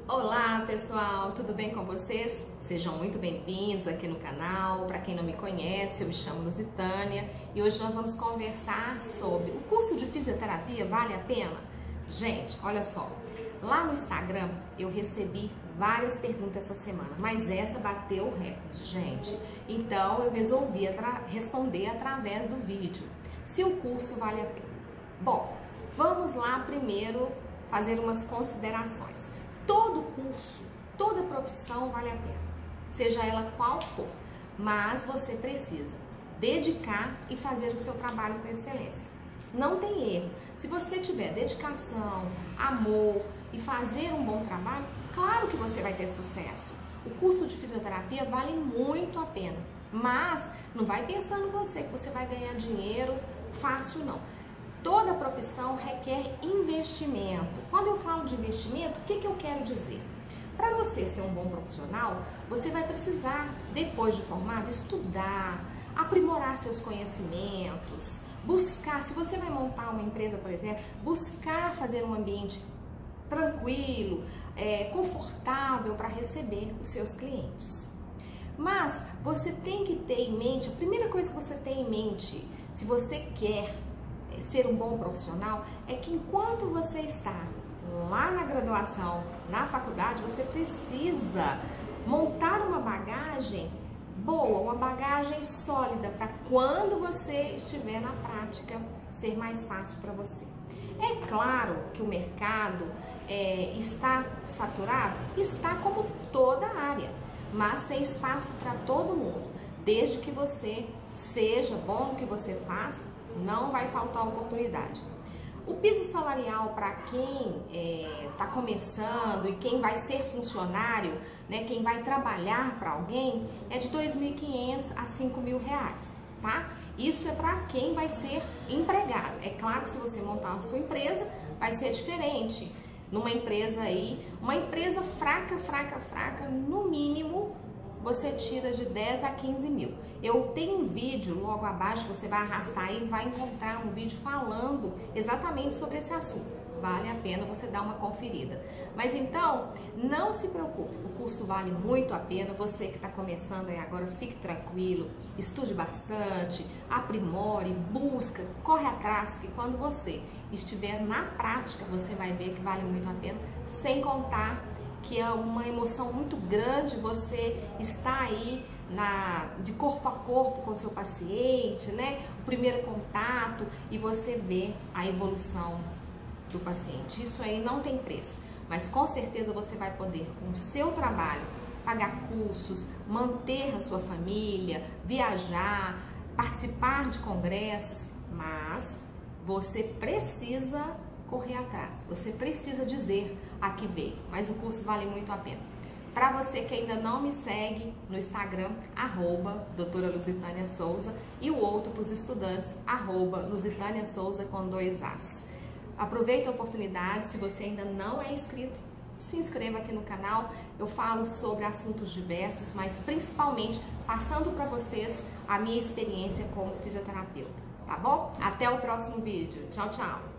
Olá pessoal, tudo bem com vocês? Sejam muito bem-vindos aqui no canal. Para quem não me conhece, eu me chamo Lusitânia e hoje nós vamos conversar sobre o curso de fisioterapia vale a pena? Gente, olha só, lá no Instagram eu recebi várias perguntas essa semana, mas essa bateu o recorde, gente. Então eu resolvi responder através do vídeo, se o curso vale a pena. Bom, vamos lá primeiro fazer umas considerações. Todo curso, toda profissão vale a pena, seja ela qual for, mas você precisa dedicar e fazer o seu trabalho com excelência. Não tem erro. Se você tiver dedicação, amor e fazer um bom trabalho, claro que você vai ter sucesso. O curso de fisioterapia vale muito a pena, mas não vai pensando você que você vai ganhar dinheiro fácil, não. Toda profissão requer investimento. Quando eu falo de investimento, o que eu quero dizer? Para você ser um bom profissional, você vai precisar, depois de formado, estudar, aprimorar seus conhecimentos, buscar, se você vai montar uma empresa, por exemplo, buscar fazer um ambiente tranquilo, confortável para receber os seus clientes. Mas você tem que ter em mente, a primeira coisa que você tem em mente, se você quer ser um bom profissional, é que enquanto você está lá na graduação, na faculdade, você precisa montar uma bagagem boa, uma bagagem sólida, para quando você estiver na prática ser mais fácil para você. É claro que o mercado está saturado, está como toda área, mas tem espaço para todo mundo, desde que você seja bom no que você faz. Não vai faltar oportunidade. O piso salarial para quem está começando e quem vai ser funcionário, né, quem vai trabalhar para alguém, é de R$ 2.500 a R$ 5.000, tá? Isso é para quem vai ser empregado. É claro que se você montar a sua empresa, vai ser diferente. Numa empresa aí, uma empresa fraca, no mínimo, você tira de 10 a 15 mil. Eu tenho um vídeo logo abaixo, você vai arrastar aí e vai encontrar um vídeo falando exatamente sobre esse assunto. Vale a pena você dar uma conferida. Mas então, não se preocupe, o curso vale muito a pena. Você que está começando aí agora, fique tranquilo, estude bastante, aprimore, busca, corre atrás, que quando você estiver na prática, você vai ver que vale muito a pena, sem contar que é uma emoção muito grande você estar aí de corpo a corpo com o seu paciente, né? O primeiro contato e você ver a evolução do paciente. Isso aí não tem preço, mas com certeza você vai poder, com o seu trabalho, pagar cursos, manter a sua família, viajar, participar de congressos, mas você precisa correr atrás, você precisa dizer a que veio, mas o curso vale muito a pena. Para você que ainda não me segue no Instagram, @doutora Lusitânia Souza, e o outro para os estudantes, @Lusitânia Souza com 2 As. Aproveita a oportunidade, se você ainda não é inscrito, se inscreva aqui no canal. Eu falo sobre assuntos diversos, mas principalmente passando para vocês a minha experiência como fisioterapeuta, tá bom? Até o próximo vídeo. Tchau, tchau!